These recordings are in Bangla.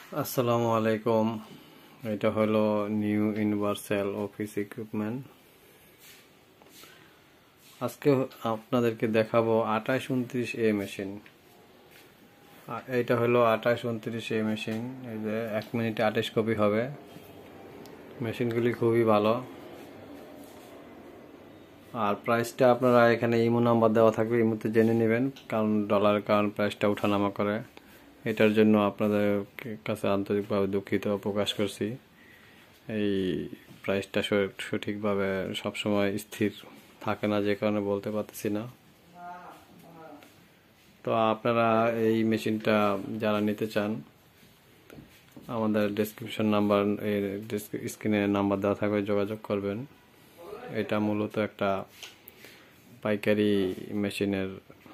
আসসালামু আলাইকুম। এটা হলো নিউ ইউনিভার্সাল অফিস ইকুইপমেন্ট। আজকে আপনাদেরকে দেখাবো 2829A মেশিন। এটা হলো 2829A মেশিন। এই যে 1 মিনিটে 28 কপি হবে। মেশিনগুলি খুবই ভালো। আর প্রাইসটা আপনারা এখানে ইমো নাম্বার দেওয়া থাকবে, ইমোতে জেনে নেবেন, কারণ ডলারের কারণ প্রাইসটা ওঠানামা করে। এটার জন্য আপনাদের কাছে আন্তরিকভাবে দুঃখিত প্রকাশ করছি। এই প্রাইসটা সঠিকভাবে সবসময় স্থির থাকে না, যে কারণে বলতে পারতেছি না। তো আপনারা এই মেশিনটা যারা নিতে চান, আমাদের ডেসক্রিপশন নাম্বার, স্ক্রিনে নাম্বার দেওয়া থাকবে, যোগাযোগ করবেন। এটা মূলত একটা পাইকারি মেশিনের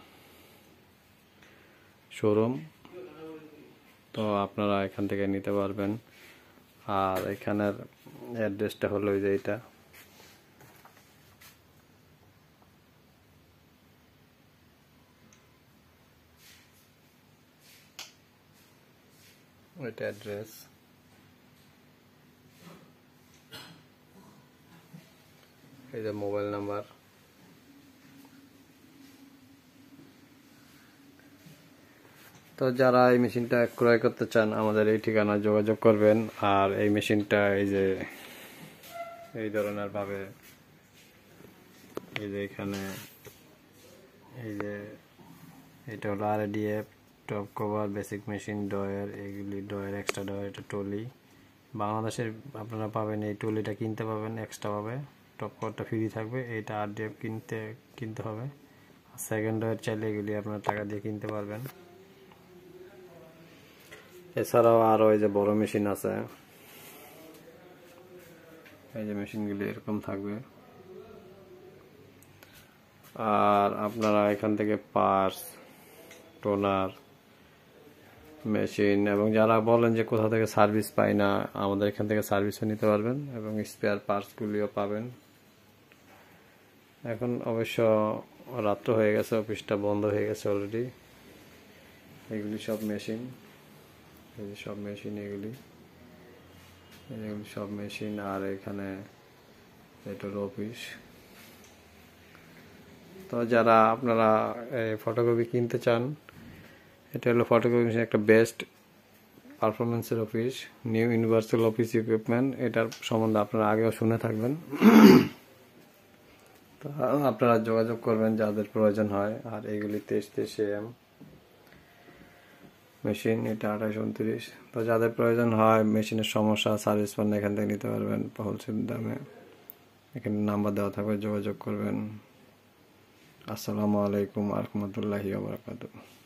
শোরুম, তো আপনারা এখান থেকে নিতে পারবেন। আর এখানের অ্যাড্রেসটা হলো যে এটা অ্যাড্রেস। এই যে মোবাইল নাম্বার। তো যারা এই মেশিনটা ক্রয় করতে চান, আমাদের এই ঠিকানা যোগাযোগ করবেন। আর এই মেশিনটা এই যে এই ধরনের ভাবে, এই যে এখানে এই যে এটা হলো RDF top cover, basic machine, drawer, এগুলি ডয়ার, এক্সট্রা ডয়ার, এটা টলি। বাংলাদেশের আপনারা পাবেন, এই টলিটা কিনতে পাবেন এক্সট্রা পাবে, টপ কভারটা ফ্রি থাকবে। এইটা RDF কিনতে হবে। সেকেন্ড ডয়ার চাইলে এগুলি আপনার টাকা দিয়ে কিনতে পারবেন। এছাড়াও আরও এই যে বড় মেশিন আছে, এই যে মেশিনগুলি এরকম থাকবে। আর আপনারা এখান থেকে পার্টস, টোনার, মেশিন, এবং যারা বলেন যে কোথা থেকে সার্ভিস পাই না, আমাদের এখান থেকে সার্ভিসও নিতে পারবেন এবং স্পেয়ার পার্টসগুলিও পাবেন। এখন অবশ্য রাত্র হয়ে গেছে, অফিসটা বন্ধ হয়ে গেছে অলরেডি। এগুলি সব মেশিন, এই যে সব মেশিন, এগুলি সব মেশিন। আর এখানে এটা হলো অফিস। তো যারা আপনারা ফটোকপি কিনতে চান, এটা হলো ফটোকপি মেশিন, একটা বেস্ট পারফরমেন্সের office, new universal office equipment. এটার সম্বন্ধে আপনারা আগেও শুনে থাকবেন। তো আপনারা যোগাযোগ করবেন যাদের প্রয়োজন হয়। আর এগুলি 2323 AM মেশিন, এটা 2829। তো যাদের প্রয়োজন হয়, মেশিনের সমস্যা, সার্ভিস পান, এখান থেকে নিতে পারবেন হোলসেল দামে। এখানে নাম্বার দেওয়া থাকবে, যোগাযোগ করবেন। আসসালামু আলাইকুম ওয়া রাহমাতুল্লাহি ওয়া বারাকাতুহু।